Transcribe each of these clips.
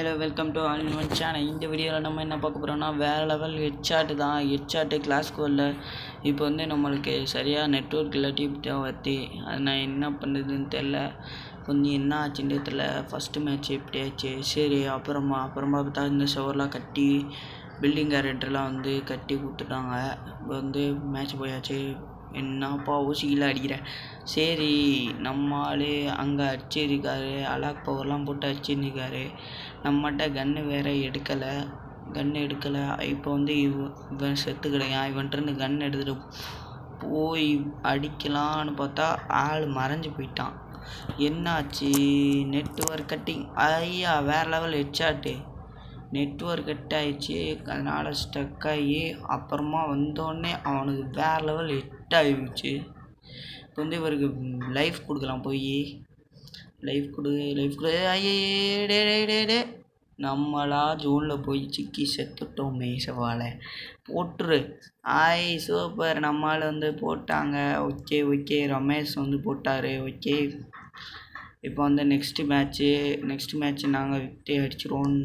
Hello welcome to all in one channel. இந்த வீடியோவில் நம்ம என்ன பார்க்க போகிறோம்னா வேறு லெவல் ஹெட்சாட்டு தான். ஹெட்சாட்டு கிளாஸ்க்கு வரல. இப்போ வந்து நம்மளுக்கு சரியாக நெட்ஒர்க் இல்லாட்டி வருது. அது நான் என்ன பண்ணுறதுன்னு தெரில. கொஞ்சம் என்ன ஆச்சுன்னு தெரில. ஃபஸ்ட்டு மேட்ச் எப்படி ஆச்சு, சரி அப்புறமா பார்த்தா இந்த ஷவர்லாம் கட்டி பில்டிங் கேரக்டர்லாம் வந்து கட்டி கொடுத்துட்டாங்க. இப்போ வந்து மேட்ச் போயாச்சு. என்னப்பா ஊசியில் அடிக்கிறேன். சரி நம்ம ஆள் அங்கே அடிச்சிருக்காரு, அலாக் பவர்லாம் போட்டு அடிச்சிருக்காரு. நம்மகிட்ட கன்று வேறு எடுக்கலை. இப்போ வந்து இவன் செத்து கிடையாது. இவன்ட்டு கன் எடுத்துகிட்டு போய் அடிக்கலான்னு பார்த்தா ஆள் மறைஞ்சு போயிட்டான். என்னாச்சு? Network cutting. ஐயா வேறு லெவல் ஹெட்ஷாட்டு. நெட்வொர்க் கட் ஆகிடுச்சு. அதனால் ஸ்டக் ஆகி அப்புறமா வந்தோடனே அவனுக்கு வேறு லெவல் ஹிட் ஆகிடுச்சு. இப்போ வந்து இவருக்கு லைஃப் கொடுக்கலாம். போய் லைஃப் கொடு. ஐயே டே நம்மளா ஜோனில் போய் சிக்கி செத்துட்டோமே. சவாலை போட்டுரு. சூப்பர். நம்மளால் வந்து போட்டாங்க. ஓகே ரமேஷ் வந்து போட்டார். ஓகே இப்போ வந்து நெக்ஸ்ட்டு மேட்ச்சு நாங்கள் விட்டு அடிச்சிருவோம்.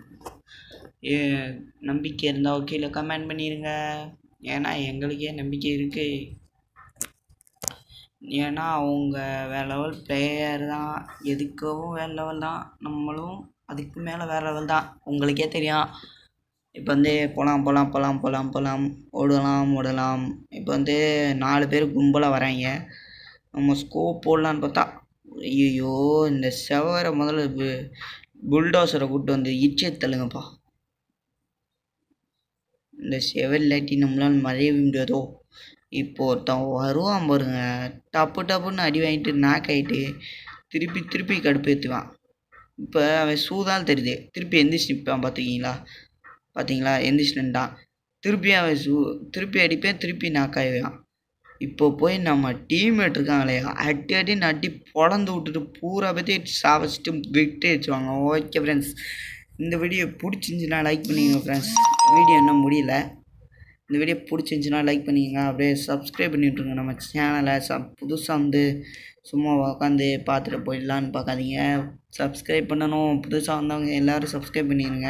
நம்பிக்கை இருந்தால் ஓகேல கமெண்ட் பண்ணிடுங்க. ஏன்னா எங்களுக்கே நம்பிக்கை இருக்குது. ஏன்னா அவங்க வேறு லெவல் பிளேயர் தான். எதுக்கவும் வேறு லெவல் தான். நம்மளும் அதுக்கு மேலே வேறு லெவல் தான். உங்களுக்கே தெரியும். இப்போ வந்து போகலாம் ஓடலாம். இப்போ வந்து 4 பேர் கும்பலாக வராங்க. நம்ம ஸ்கோப் போடலான்னு பார்த்தா ஐயோ இந்த செவரை முதல்ல புல்டோசரை கூப்பிட்டு வந்து இச்சை தள்ளுங்கப்பா. இந்த செவர் இல்லாட்டி நம்மளால் மறைய முடியாதோ. இப்போ ஒருத்தன் வருவான் பாருங்க, டப்புன்னு அடி வாங்கிட்டு நாக் ஆகிட்டு திருப்பி கடுப்பு ஏற்றுவான். இப்போ அவன் சூதால் தெரியுது. திருப்பி எந்திரிச்சு நிற்பான். பார்த்தீங்களா எந்திரிச்சுட்டான். திருப்பி அடிப்பேன். திருப்பி நாக் ஆகிவான். இப்போ போய் நம்ம டீம்மேட் இருக்காங்களே அடின்னு அடி பொழந்து விட்டுட்டு பூரா பற்றி சாவச்சிட்டு விட்டு வச்சுவாங்க. ஓகே ஃப்ரெண்ட்ஸ், இந்த வீடியோ பிடிச்சிருந்துச்சுன்னா லைக் பண்ணிக்கோங்க ஃப்ரெண்ட்ஸ். வீடியோ இன்னும் முடியல. இந்த வீடியோ பிடிச்சிருந்துச்சுன்னா லைக் பண்ணிக்கோங்க. அப்படியே சப்ஸ்கிரைப் பண்ணி விட்ருங்க நம்ம சேனலை. புதுசாக வந்து சும்மா உட்காந்து பார்த்துட்டு போயிடலான்னு பார்க்காதீங்க. சப்ஸ்கிரைப் பண்ணணும். புதுசாக வந்தவங்க எல்லோரும் சப்ஸ்கிரைப் பண்ணிடுங்க.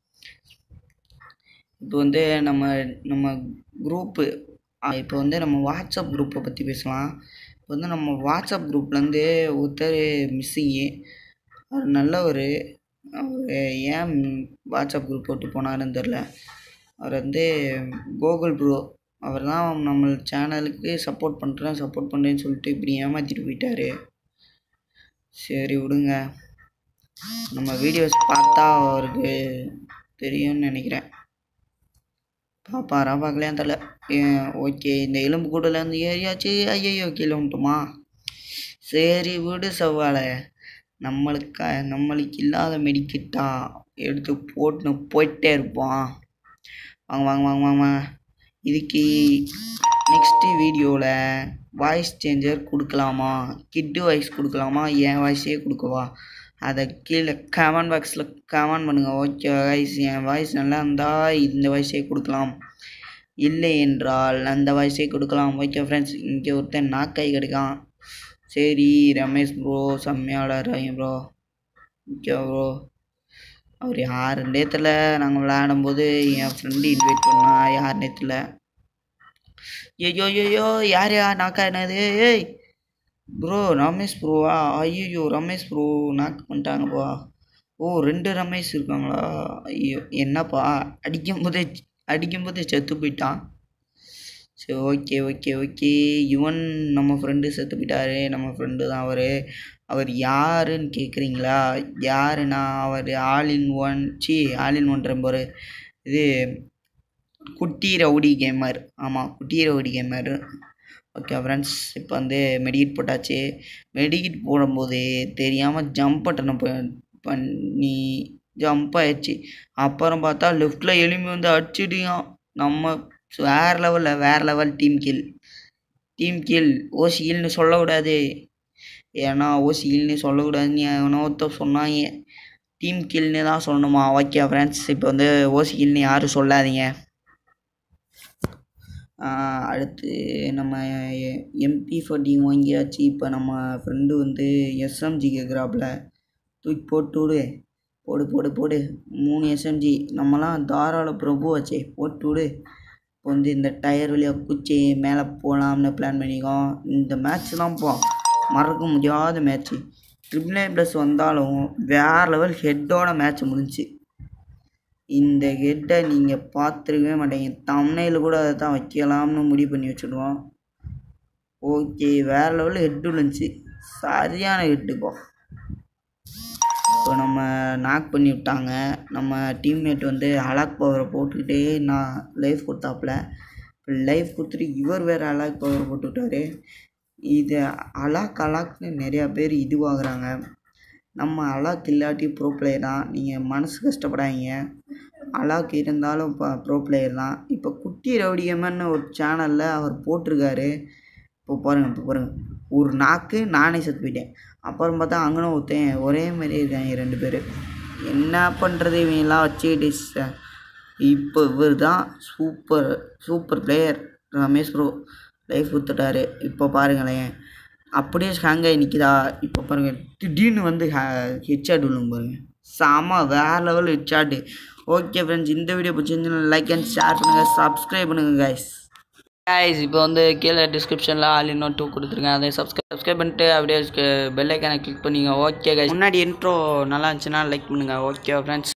இப்போ வந்து நம்ம குரூப்பு, இப்போ வந்து நம்ம வாட்ஸ்அப் குரூப்பை பற்றி பேசலாம். இப்போ வந்து நம்ம வாட்ஸ்அப் குரூப்லேருந்து ஒருத்தர் மிஸ்ஸிங்கு. அவர் நல்லவர். அவர் ஏன் வாட்ஸ்அப் குரூப் போட்டு போனாருன்னு தெரில. அவர் வந்து கோகுல் ப்ரோ. அவர் தான் நம்ம சேனலுக்கு சப்போர்ட் பண்ணுறேன்னு சொல்லிட்டு இப்படி ஏமாற்றிட்டு போயிட்டார். சரி விடுங்க. நம்ம வீடியோஸ் பார்த்தா அவருக்கு தெரியும்னு நினைக்கிறேன். பார்க்கலையான்னு தெரில. ஓகே இந்த எலும்பு கூடலேருந்து ஏறியாச்சு. ஐயோ கீழே வந்துட்டோமா. சரி விடு சவாலை. நம்மளுக்கு இல்லாத மெடிக்கிட்டா எடுத்து போட்டுன்னு போயிட்டே இருப்போம். வாங்க. இதுக்கு நெக்ஸ்ட்டு வீடியோவில் வாய்ஸ் சேஞ்சர் கொடுக்கலாமா, கிட்டு வாய்ஸ் கொடுக்கலாமா, என் வாய்ஸே கொடுக்கவா, அதை கீழே கமெண்ட் பாக்ஸில் கமெண்ட் பண்ணுங்கள். ஓகே வாய்ஸ், என் வாய்ஸ் நல்லா இருந்தால் இந்த வாய்ஸே கொடுக்கலாம், இல்லை என்றால் அந்த வாய்ஸே கொடுக்கலாம். ஓகே ஃப்ரெண்ட்ஸ், இங்கே ஒருத்தன் நாக்காய் கிடைக்கான். சரி ரமேஷ் ப்ரோ செம்மையாளராங்க ப்ரோ. Okay bro. அவர் யார் நேரத்தில் நாங்கள் விளையாடும்போது என் ஃப்ரெண்டு இன்வைட் பண்ணால் யார் நேரத்தில். ஐயோ யார் நாக்கா என்னது? ஏய் ப்ரோ ரமேஷ் ப்ரோவா? ஐயோ ரமேஷ் ப்ரோ நாக் பண்ணிட்டாங்கப்பா. ஓ 2 ரமேஷ் இருக்காங்களா? ஐயோ என்னப்பா அடிக்கும்போதே செத்து போயிட்டான். சரி ஓகே. இவன் நம்ம ஃப்ரெண்டு செத்து போயிட்டாரு. நம்ம ஃப்ரெண்டு தான் அவர் யாருன்னு கேட்குறீங்களா? யாருன்னா அவர் ஆல் இன் ஒன் ரொம்ப இது குட்டி ரவுடி கேமர். ஆமாம், குட்டி ரவுடி கேமர். ஓகே ஃப்ரெண்ட்ஸ், இப்போ வந்து மெடிக்கிட் போட்டாச்சு. மெடிக்கிட் போடும்போது தெரியாமல் ஜம்ப் பட்டனை பண்ணி ஜம்ப் ஆயிடுச்சு. அப்புறம் பார்த்தா லெஃப்டில் எலும்பி வந்து அடிச்சுட்டியான். நம்ம வேறு லெவல் டீம் கில். ஓசிகில்னு சொல்லக்கூடாது. ஏன்னா ஓசிகில்னு சொல்லக்கூடாதுன்னு எவனோ சொன்னாங்க. டீம் கில்னு தான் சொல்லணுமா? ஓகே ஃப்ரெண்ட்ஸ், இப்போ வந்து ஓசிகில்னு யாரும் சொல்லாதீங்க. அடுத்து நம்ம MP40 வாங்கியாச்சு. இப்போ நம்ம ஃப்ரெண்டு வந்து SMG கேட்குறாப்புல. தூக்கி போட்டு விடு. போடு போடு போடு 3 SMG நம்மலாம் தாராள பிரபு வச்சே போட்டு விடு. இப்போ வந்து இந்த டயர் வழியாக குச்சி மேலே போகலாம்னு பிளான் பண்ணிக்கோம். இந்த மேட்ச் தான்ப்பா மறக்க முடியாத மேட்ச்சு. +9 வந்தாலும் வேறு லெவல் ஹெட்டோட மேட்ச் முடிஞ்சிச்சு. இந்த ஹெட்டை நீங்கள் பார்த்துருக்கவே மாட்டீங்க. தம்ப்நெயில் கூட அதை தான் வைக்கலாம்னு முடிவு பண்ணி வச்சுடுவோம். ஓகே, வேறு லெவலில் ஹெட்டு இருந்துச்சு, சரியான ஹெட்டுப்பா. இப்போ நம்ம நாக் பண்ணி விட்டாங்க. நம்ம டீம்மேட் வந்து அலாக் பவரை போட்டுக்கிட்டே நான் லைஃப் கொடுத்தாப்புல. லைஃப் கொடுத்துட்டு இவர் வேறு அலாக் பவர் போட்டுவிட்டாரு. இது அலாக்னு நிறையா பேர் இதுவாகிறாங்க. நம்ம அலாக் இல்லாட்டி ப்ரோ பிளேயர் தான், நீங்கள் மனசு கஷ்டப்படாதீங்க. அலாக் இருந்தாலும் இப்போ ப்ரோ பிளேயர் தான். இப்போ குட்டி ரவுடி கேமர்னு ஒரு சேனலில் அவர் போட்டிருக்காரு. இப்போ பாருங்கள் ஒரு நாக்கு நானே செத்து போயிட்டேன். அப்புறம் பார்த்தா அங்கேன்னு ஒருத்தன் ஒரே மாதிரி இருக்காங்க 2 பேர். என்ன பண்ணுறது இவங்கெல்லாம் வச்சுக்கிட்டு. இப்போ இவர் தான் super player Ramesh bro life கொடுத்துட்டாரு. இப்போ பாருங்களேன் அப்படியே ஹேங்காகி நிற்கிதா. இப்போ பாருங்கள் திடீர்னு வந்து ஹெட்ஷாட் விழுங்க பாருங்கள், செம வேறு லெவல் ஹெட்ஷாட்டு. ஓகே ஃப்ரெண்ட்ஸ், இந்த வீடியோ பிடிச்சிருந்துச்சுன்னா லைக் அண்ட் ஷேர் பண்ணுங்கள், சப்ஸ்கிரைப் பண்ணுங்கள் கைஸ். இப்போ வந்து கீழே டிஸ்கிரிப்ஷனில் ஆல் இன் 2 கொடுத்துருக்கேன். அதை சப்ஸ்கிரைப் பண்ணிட்டு அப்படியே பெல் ஐக்கானை கிளிக் பண்ணிங்க. ஓகே கைஸ், முன்னாடி இன்ட்ரோ நல்லா இருந்துச்சுன்னா லைக் பண்ணுங்கள். Okay friends.